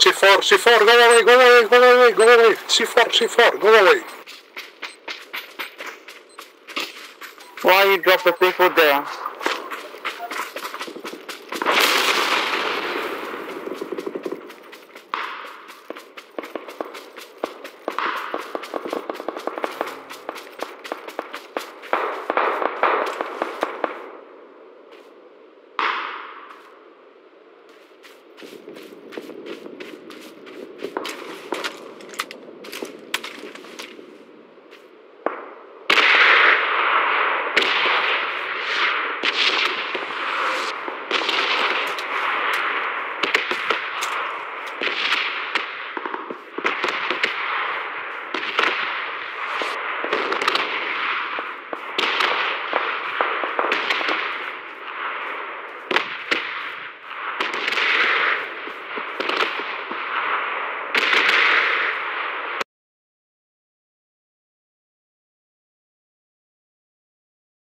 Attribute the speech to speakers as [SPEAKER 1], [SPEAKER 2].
[SPEAKER 1] C4, C4, go away, go away, go away, go away. C4, C4, go away.
[SPEAKER 2] Why you drop the C4 there?